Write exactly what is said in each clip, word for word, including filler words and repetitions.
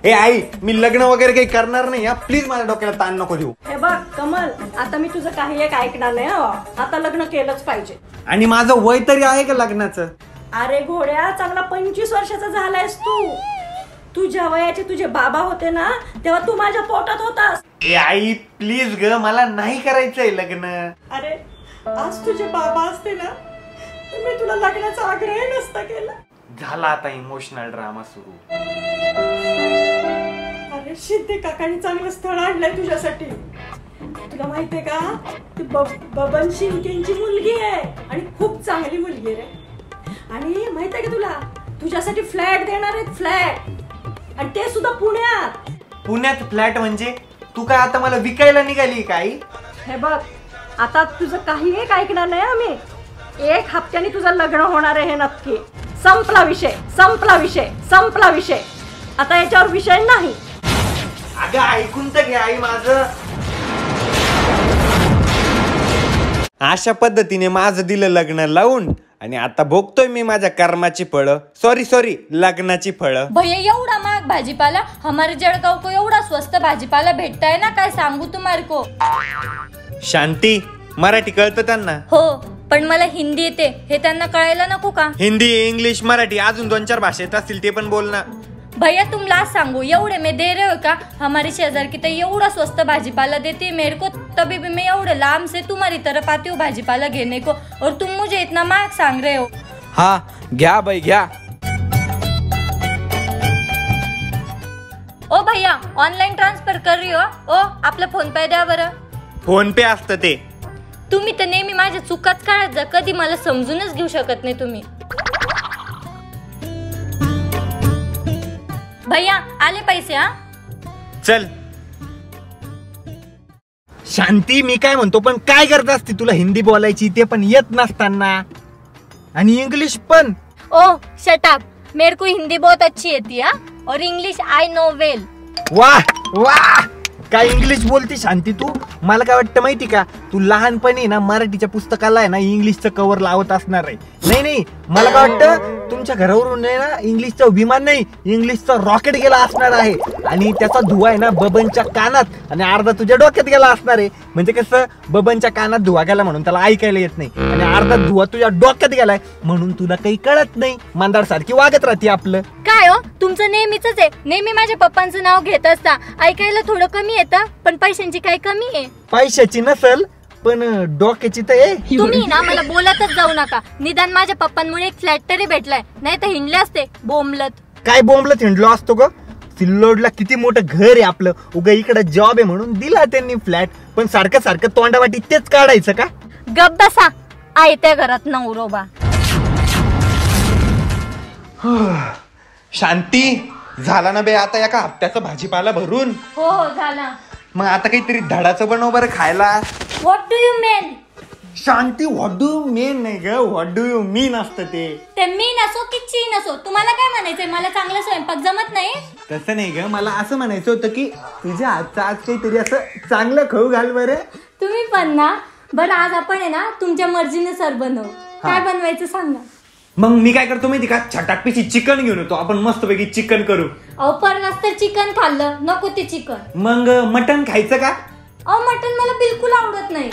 हे आई, मी लग्न वगैरे काही करणार नाही हा, प्लीज माझ्या डोक्याला ताण नको देऊ. हे बघ कमल, आता मी तुझं काही एक ऐकणार नाही हो. आता लग्न केलंच पाहिजे. आणि माझं वय तरी आहे का लग्नाचं? अरे घोड्या, चांगला पंचवीस वर्षाचा झालायस तू. तुझ्या वयाचे तुझे बाबा होते ना, तेव्हा तू माझ्या पोटात होतास. ए आई प्लीज ग, मला नाही करायचंय लग्न. अरे आज तुझे बाबा असते ना, तर मी तुला लग्नाचा आग्रह नसता केला. झाला आता इमोशनल ड्रामा सुरू. अरे शिंदे काकांनी चांगलं स्थळ आणलंय तुझ्यासाठी. तुला माहितीये का, ती बबन शिंदेची मुलगी आहे आणि खूप चांगली मुलगी रे. आणि माहितीये का तुला, तुझ्यासाठी फ्लॅट देणार आहेत, फ्लॅट, आणि ते सुद्धा पुण्यात. पुण्यात फ्लॅट म्हणजे? तू काय आता मला विकायला निघाली काही? हे बघ, आता तुझं काही एक ऐकणार नाही आम्ही. एक हप्त्याने तुझं लग्न होणार आहे हे नक्की. संपला विषय, संपला विषय, संपला विषय. आता याच्यावर विषय नाही. अगं ऐकून तर घे आई माझं. अशा पद्धतीने माझं दिलं लग्न लावून आणि आता भोगतोय मी माझ्या कर्माची फळं. सॉरी सॉरी लग्नाची फळं. भैया एवढा महाग भाजीपाला, हमारे जळगाव को एवढा स्वस्त भाजीपाला भेटताय ना, काय सांगू तुम्हारे को. शांती, मराठी कळतं त्यांना? हो, पण मला हिंदी येते, हे त्यांना कळायला नको का? हिंदी, इंग्लिश, मराठी अजून दोन चार भाषेत असतील ते पण बोल ना. भैया तुम लास्ट सांगू, एवढे मैं दे रहे हो का? हमारी शेजार की तो एवढा स्वस्त भाजीपाला देती है मेरे को, तभी भी मैं एवढे लांब से तुम्हारी तरफ आती हूँ भाजीपाला घेने को, और तुम मुझे इतना महंगा सांग रहे हो. हाँ घ्या भाई घ्या. ओ भैया ऑनलाइन ट्रान्सफर कर रही हो? ओ आपला फोन पे द्या बरं. फोन पे असतं ते. तुम्ही तर नेहमी माझ्या चुकाच काढत जा, कधी मला समजूनच घेऊ शकत नाही तुम्ही. भैया आले पैसे. हा चल. शांती, मी काय म्हणतो, पण काय करत असते? तुला हिंदी बोलायची ते पण येत नसताना, आणि इंग्लिश पण. ओ शट अप, मेरे को हिंदी बहुत अच्छी आती है और इंग्लिश आई नो वेल. वाह वाह, काय इंग्लिश बोलती शांती तू. मला काय वाटतं माहिती का, तू लहानपणी ना मराठीच्या पुस्तकाला आहे ना इंग्लिशचं कव्हर लावत असणार आहे. नाही नाही, मला काय वाटतं तुमच्या घरावरून आहे ना इंग्लिशचं विमान नाही, इंग्लिशचं रॉकेट गेला असणार आहे, आणि त्याचा धुवा आहे ना बबनच्या कानात आणि अर्धा तुझ्या डोक्यात गेला असणार आहे. म्हणजे कसं, बबनच्या कानात धुवा गेला म्हणून त्याला ऐकायला येत नाही, आणि अर्धा धुवा तुझ्या डोक्यात गेलाय म्हणून तुला काही कळत नाही. मांदार सारखी वागत राहते आपलं. काय हो, तुमचं नेहमीच आहे, नेहमी माझ्या पप्पांचं नाव घेत असता. ऐकायला थोडं कमी येतं, पण पैशांची काय कमी आहे? पैशाची नसल पण डोक्याची तर आहे. तुम्ही ना मला बोलतच जाऊ नका. निदान माझ्या पप्पांमुळे एक फ्लॅट तरी भेटलाय, नाही तर हिंडले असते बोंबलत. काय बोंबलत हिंडलो असतो ग? सिल्लोडला किती मोठं घर आहे आपलं, उगा इकडे जॉब आहे म्हणून दिला त्यांनी फ्लॅट, पण सारखं सारखं तोंडावाटी तेच काढायचं का? गप बसा, आहे त्या घरात नवरोबा. शांती, झाला ना बे आता एका हप्त्याचा भाजीपाला भरून? हो हो झाला. मग आता काहीतरी धडाचं बनव बरं खायला. What do you mean? Shanti, what do you mean नाही ग, व्हॉट डू यू मीन असतं ते. ते मीन असो की चीन असो, तुम्हाला काय म्हणायचंय? मला चांगला स्वयंपाक जमत नाही? तसं नाही ग, मला असं म्हणायचं होतं की तुझ्या हातचं आज काहीतरी असं चांगलं खाऊ घाल बरं. तुम्ही पण ना. बरं आज आपण आहे ना तुमच्या मर्जीने सर बनवू. काय बनवायचं सांगा. मग मी काय करतो माहिती का, छटाक पिशी चिकन घेऊन येतो, आपण मस्तपैकी चिकन करू. अहो परवाच तर चिकन खाल्लं, नको ते चिकन. मग मटन खायचं का? अहो मटन मला बिलकुल आवडत नाही.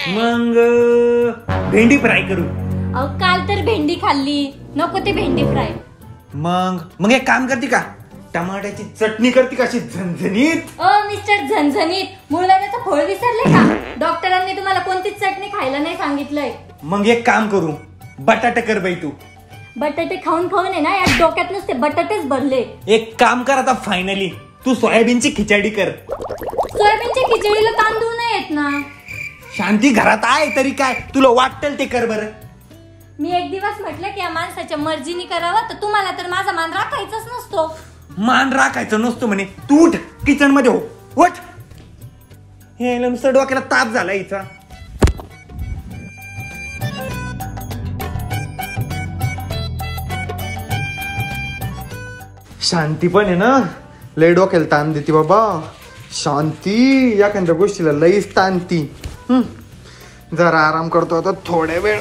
मग भेंडी फ्राय करू. अहो काल तर भेंडी खाल्ली, नको ते भेंडी फ्राय. मग मग एक काम करते का, टमाट्याची चटणी करते का अशी झणझणीत? ओ मिस्टर झणझणीत, मुळव्याधाचं फळ विसरले का? डॉक्टरांनी तुम्हाला कोणतीच चटणी खायला नाही सांगितलंय. मग एक काम करू, बटाटे कर बाई तू. बटाटे खाऊन खाऊन आहे ना या डोक्यात नुसते बटाटेच भरले. एक काम कर आता फायनली, तू सोयाबीनची खिचडी कर. सोयाबीनच्या खिचडीला तांदूळ नाही येत ना. शांती, घरात आहे तरी काय, तुला वाटेल ते कर बरं. मी एक दिवस म्हटलं की या माणसाच्या मर्जीने करावं, तर तुम्हाला तर माझा मान राखायचाच नसतो. मान राखायचं नसतो म्हणे. तू उठ, किचन मध्ये हो, उठ. हे नुसतं डोक्याला ताप झाला हिचा. शांती पण आहे ना, लय डोक्याला ताण देते बाबा. शांती एखाद्या गोष्टीला लईच ताणती. जरा आराम करतो आता थोड्या वेळ.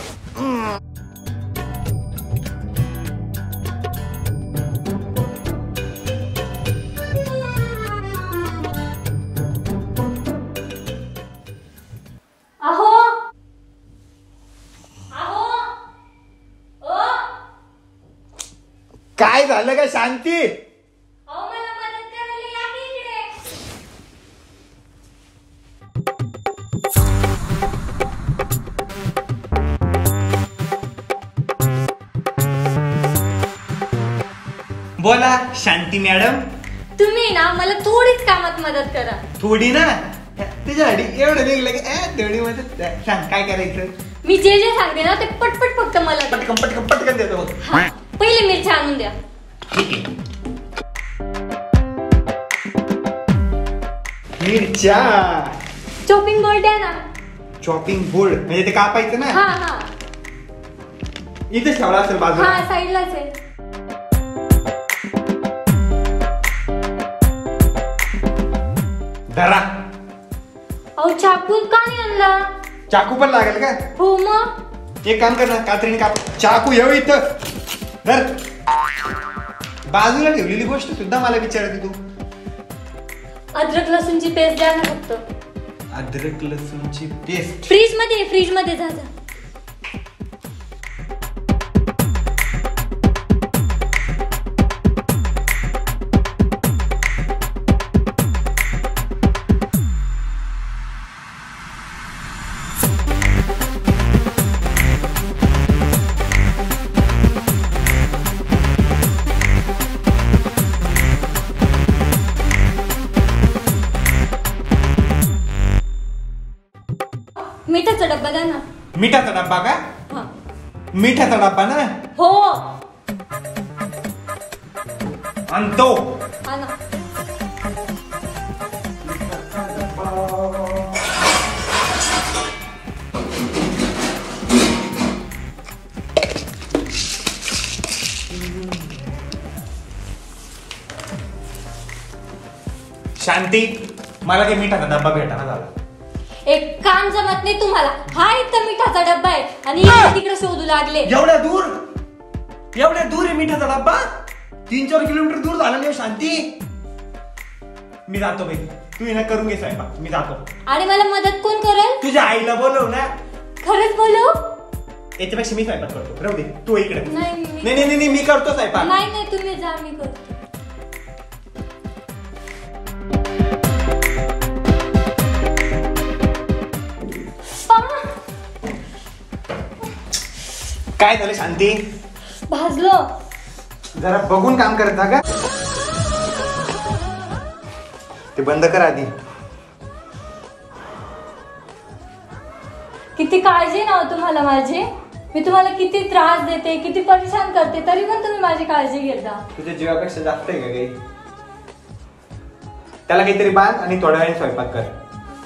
काय झालं का शांती? अहो मला मदत करायला या की इकडे. बोला शांती मॅडम. तुम्ही ना मला थोडीच कामात मदत करा. थोडी ना तुझ्यासाठी एवढं निघलं की ए, थोडी मदत सांग काय करायचं. मी जे जे सांगते ना ते पटपट फक्त मला द्या. पटकन पटकन पटकन देतो बघ. हा, पहिले मिरची आणून द्या. ठीक आहे. मिरच्या. चॉपिंग बोर्ड द्या ना. चॉपिंग बोर्ड म्हणजे ते कापायचं ना. हा हा इथेच ठेवला असेल बाजूला. हा साईडलाच आहे. धरा. अहो चाकू का नाही आणला? चाकू पण लागेल का? हो मग. एक काम कर ना कात्रीने काप. चाकू येऊ इथं धर. बाजूला ठेवलेली गोष्ट सुद्धा मला विचारते तू. अद्रक लसूणची पेस्ट द्या ना फक्त. अद्रक लसूणची पेस्ट फ्रीज मध्ये फ्रीज मध्ये जा जा. मिठाचा डब्बा द्या ना. मिठाचा डब्बा का? हा मिठाचा डब्बा ना. हो आणतो. आणा. शांती मला काही मिठाचा डब्बा भेटाना झाला. एक काम जमत नाही तुम्हाला. हा इथं मिठाचा डब्बा आहे आणि इकडे तिकडे शोधू लागले. एवढ्या दूर एवढ्या दूर आहे मिठाचा डब्बा. तीन चार किलोमीटर दूर झाला नाही शांती. मी जातो बाई. तू ना करून घे स्वयंपाक. मी जातो. आणि मला मदत कोण करेल? तुझ्या आईला बोलव ना. खरंच बोलू? याच्यापेक्षा मी स्वयंपाक करतो. राहू दे तू इकडे. नाही मी- नाही नाही नाही मी करतो स्वयंपाक. नाही नाही तुम्ही जा मी करतो. काय झालं शांती? भाजलो. जरा बघून काम करत जा का. ते बंद कर आधी. किती काळजी ना हो तुम्हाला माझी. मी तुम्हाला किती त्रास देते किती परेशान करते तरी पण तुम्ही माझी काळजी घेता. तुझ्या जीवापेक्षा जास्त आहे का काही? त्याला काहीतरी बांध आणि थोड्या वेळाने स्वयंपाक कर.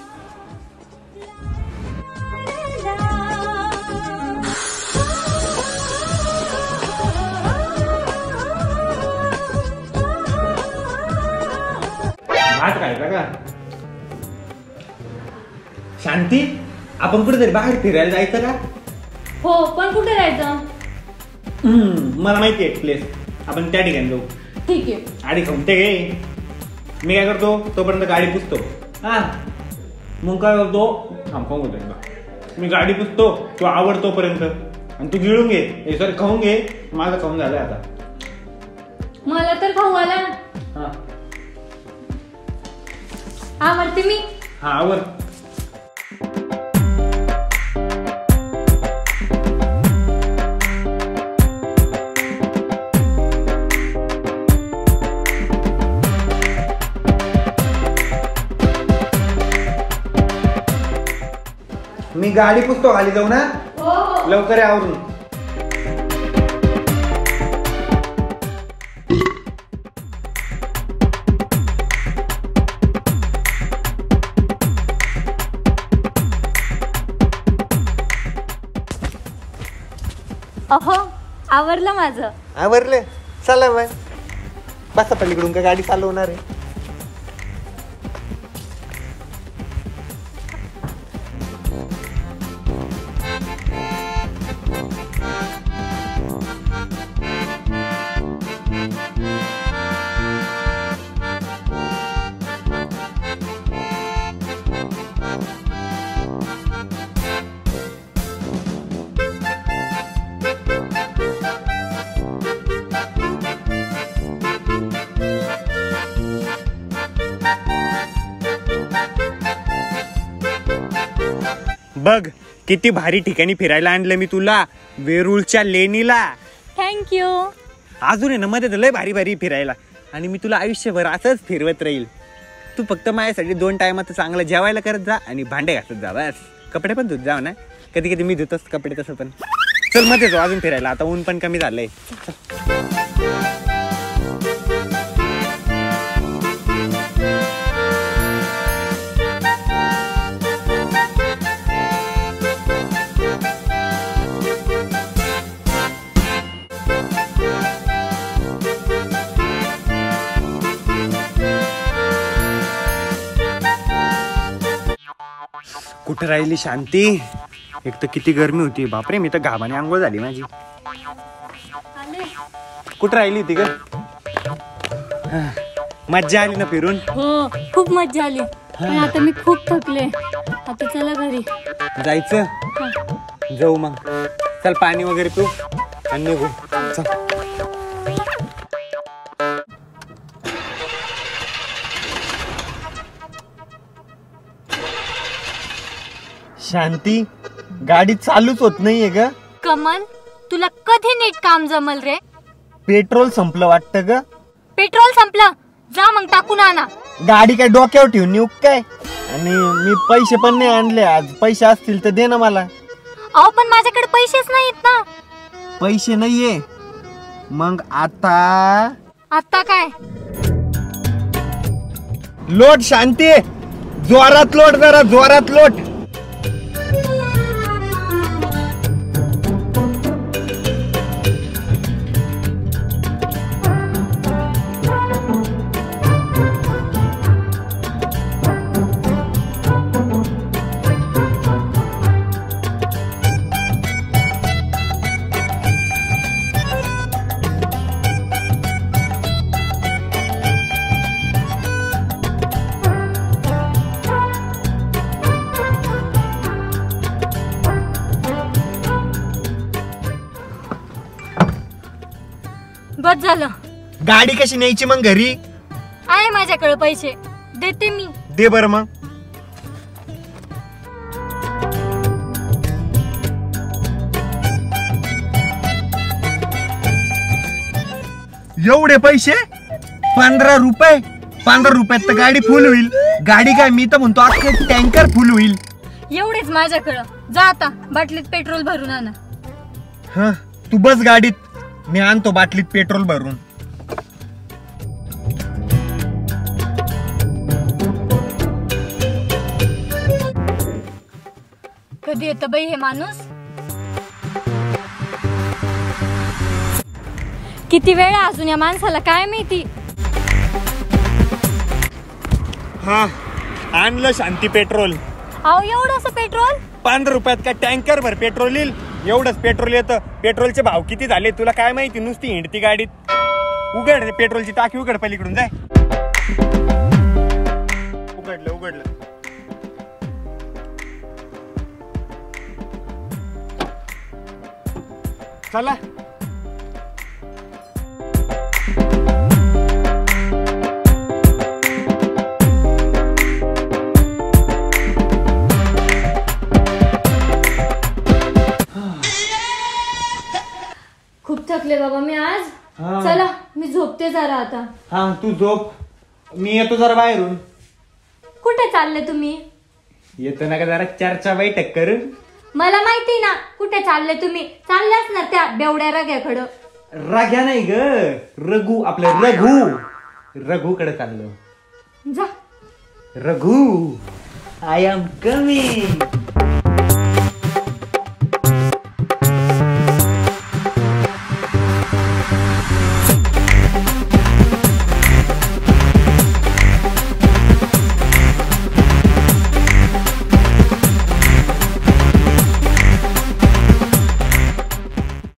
भात खायचा का? शांती आपण कुठेतरी बाहेर फिरायला जायचं का? हो पण कुठे जायचं? हम्म, मला माहिती आहे प्लेस. आपण त्या ठिकाणी जाऊ. ठीक आहे. आधी खाऊन ते घे. मी काय करतो तोपर्यंत गाडी पुसतो. हा मग काय करतो थांब खाऊन घेतो एकदा. मी गाडी पुसतो तू आवड तोपर्यंत आणि तू गिळून घे. हे सॉरी खाऊन घे. माझं खाऊन झालंय आता. मला तर खाऊ आला. हा आवडते मी. हा आवर. मी गाडी पुसतो खाली जाऊ ना. हो हो. लवकर आहे आवरून. अहो आवरलं माझं. आवरले. चला मग बसा पलीकडून का गाडी चालवणार आहे. बघ किती भारी ठिकाणी फिरायला आणलं मी तुला, वेरूळच्या लेणीला. थँक्यू. अजून आहे ना मध्ये तर लय भारी भारी फिरायला, आणि मी तुला आयुष्यभर असंच फिरवत राहील. तू फक्त माझ्यासाठी दोन टायमात चांगलं जेवायला करत जा आणि भांडे घासत जा बस. कपडे पण धुत जाव ना, कधी कधी मी धुतच कपडे तसं पण. चल मध्ये जाऊ अजून फिरायला, आता ऊन पण कमी झालंय. कुठं राहिली शांती? एक तर किती गरमी होती बापरे, मी तर घामाने आंघोळ झाली माझी. कुठं राहिली होती ग? मज्जा आली ना फिरून? हो खूप मज्जा आली, पण आता मी खूप थकले. आता चला घरी जायचं. जाऊ मग, चल पाणी वगैरे पिऊ आणि निघू. चल. शांती, गाडी चालूच होत नाहीये ग. कमल, तुला कधी नीट काम जमल रे? पेट्रोल संपलं वाटतं ग. पेट्रोल संपलं, जा मग टाकून आणा. गाडी काय डोक्यावर ठेवून येऊ काय? आणि मी पैसे पण नाही आणले आज. पैसे असतील तर दे ना मला. अहो पण माझ्याकडे पैसेच नाहीत ना. पैसे नाहीये मग आता? आता काय? लोट शांती, जोरात लोट, जरा जोरात लोट. बस झालं. गाडी कशी न्यायची मग घरी? आहे माझ्याकडे पैसे, देते मी. दे बर मग. एवढे पैसे? पंधरा रुपये? पंधरा रुपयात तर गाडी फुल होईल. गाडी काय, मी तर म्हणतो अख्खं टँकर फुल होईल. एवढेच माझ्याकडं. जा आता बाटलीत पेट्रोल भरून आणा. हा तू बस गाडीत, मी आणतो बाटलीत पेट्रोल भरून. कधी येतं बाई हे माणूस? किती वेळ अजून या माणसाला काय माहिती. हा आणलं शांती पेट्रोल. अहो एवढंसं पेट्रोल? पंधरा रुपयात काय टँकर भर पेट्रोल येईल? एवढंच पेट्रोल येतं. पेट्रोलचे भाव किती झाले तुला काय माहिती? नुसती हिंडती गाडीत. उघड पेट्रोलची टाकी, उघड पलीकडून जाय. उघडलं उघडलं. चला. खूप थकले बाबा मी आज. चला मी झोपते जरा आता. हा तू झोप, मी येतो जरा बाहेरून. कुठे चालले तुम्ही? येतो ना का जरा चर्चा बैठक करून. मला माहिती ना कुठे चालले तुम्ही. चालल्याच ना त्या बेवड्या रग्याकडं. राग्या नाही ग, रघु. आपलं रघु. रघु कडे चाललो. जा. Raghu, I am coming.